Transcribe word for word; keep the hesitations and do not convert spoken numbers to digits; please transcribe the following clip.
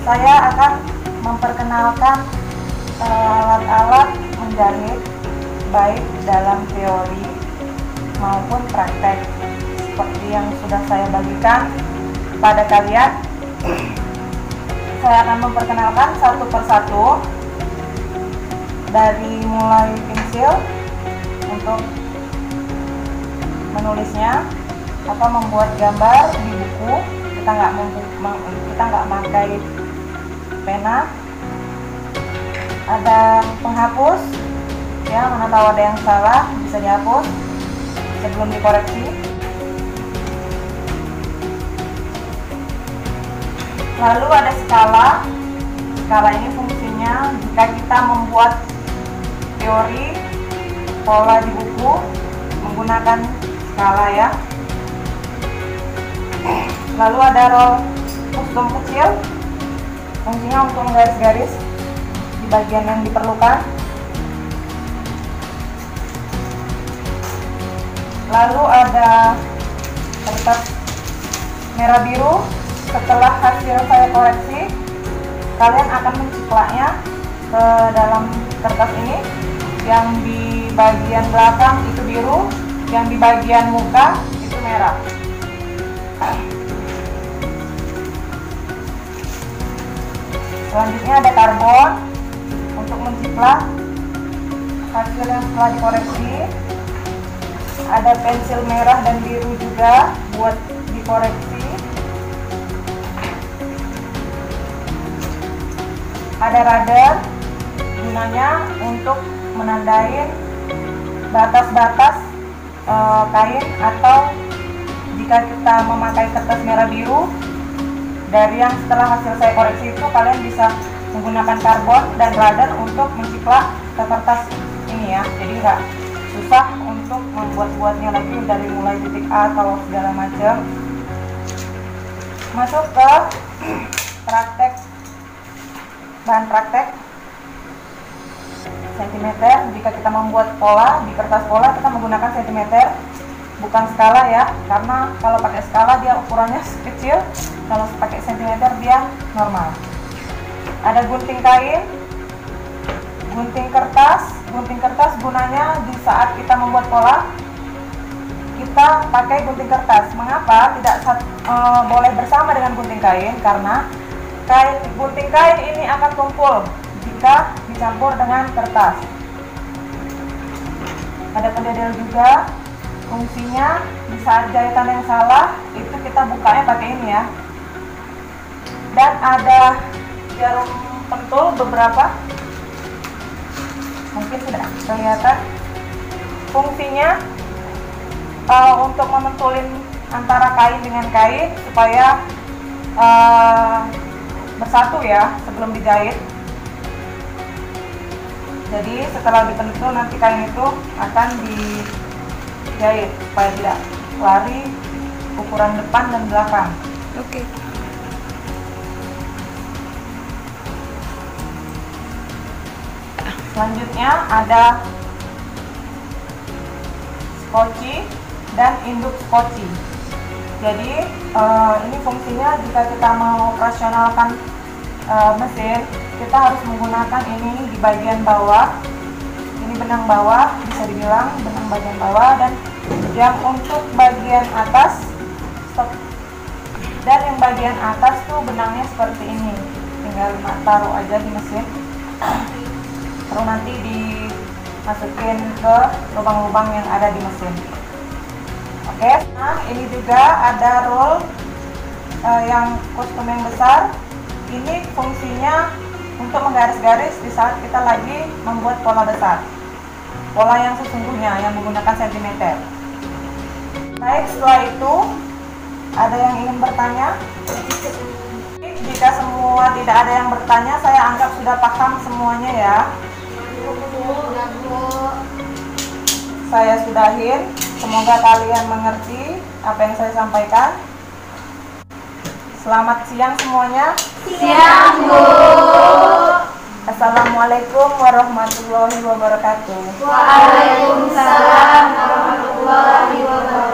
saya akan memperkenalkan alat-alat uh, menjahit baik dalam teori maupun praktek seperti yang sudah saya bagikan pada kalian. Saya akan memperkenalkan satu persatu dari mulai pensil untuk menulisnya atau membuat gambar di buku. Kita nggak kita nggak pakai pena. Ada penghapus, ya, mana tahu ada yang salah bisa dihapus sebelum dikoreksi. Lalu ada skala. Skala ini fungsinya jika kita membuat teori pola di buku menggunakan skala, ya. Lalu ada roll custom kecil, fungsinya untuk menggaris-garis di bagian yang diperlukan. Lalu ada kertas merah biru. Setelah hasil saya koreksi, kalian akan menciplaknya ke dalam kertas ini. Yang di bagian belakang itu biru, yang di bagian muka itu merah. Selanjutnya ada karbon untuk menciplak hasil yang setelah dikoreksi. Ada pensil merah dan biru juga buat dikoreksi. Ada radar, gunanya untuk menandai batas-batas e, kain, atau jika kita memakai kertas merah biru dari yang setelah hasil saya koreksi itu, kalian bisa menggunakan karbon dan radar untuk menciplak ke kertas ini, ya. Jadi nggak susah untuk membuat-buatnya lagi dari mulai titik A atau segala macam. Masuk ke praktek, bahan praktek sentimeter. Jika kita membuat pola di kertas pola, kita menggunakan sentimeter, bukan skala, ya, karena kalau pakai skala dia ukurannya kecil, kalau pakai sentimeter dia normal. Ada gunting kain, gunting kertas. Gunting kertas gunanya di saat kita membuat pola, kita pakai gunting kertas. Mengapa tidak e, boleh bersama dengan gunting kain? Karena kain gunting kain ini akan tumpul jika dicampur dengan kertas. Ada pendedel juga, fungsinya di saat jahitan yang salah itu kita bukanya pakai ini, ya. Dan ada jarum pentul beberapa, mungkin sudah kelihatan. Fungsinya uh, untuk mementulin antara kain dengan kain supaya uh, bersatu, ya, sebelum dijahit. Jadi setelah dipentul nanti kain itu akan dijahit supaya tidak lari ukuran depan dan belakang. Oke. Selanjutnya ada skoci dan induk skoci. Jadi uh, ini fungsinya jika kita mau operasionalkan uh, mesin, kita harus menggunakan ini di bagian bawah. Ini benang bawah, bisa dibilang benang bagian bawah, dan yang untuk bagian atas stop. Dan yang bagian atas tuh benangnya seperti ini, tinggal taruh aja di mesin. Lalu nanti dimasukin ke lubang-lubang yang ada di mesin. Oke, nah ini juga ada roll uh, yang kostum yang besar. Ini fungsinya untuk menggaris-garis di saat kita lagi membuat pola besar, pola yang sesungguhnya yang menggunakan sentimeter. Baik, setelah itu ada yang ingin bertanya? Jika semua tidak ada yang bertanya, saya anggap sudah paham semuanya, ya. Saya sudahin. Semoga kalian mengerti apa yang saya sampaikan. Selamat siang semuanya. Siang, Bu. Assalamualaikum warahmatullahi wabarakatuh. Waalaikumsalam warahmatullahi wabarakatuh.